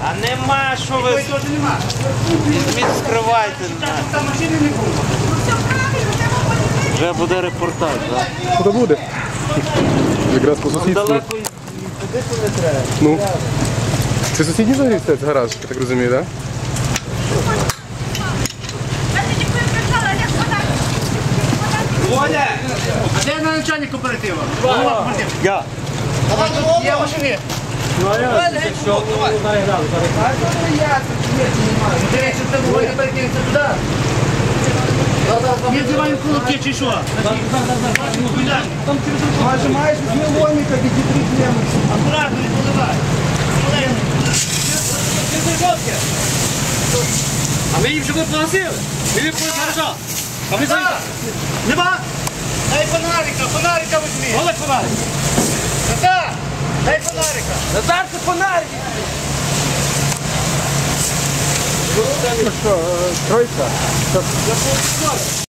А нема, що ви візьміть, скривайте. Вже буде репортаж, так? Куди буде? Якраз по сусідству. Далеко ходити не треба. Ну. Це сусідній взагалі це гараж, я так розумію, так? Оля! А де начальник кооперативу? Голова кооперативу? Я. Є в машині. Дивіться, це було не перекинеться туди. Є зриваємо кулаки чи що? Нажимаешь меломика, где проблемы. Акуратно, не поливай. А ми їм вже погасили. Ми їм гаража. А ми заїхали. Нема? Дай фонарика візьми. Олег фонарик. Назар, дай фонарика. Назар, це фонарик! Ну что, тройка?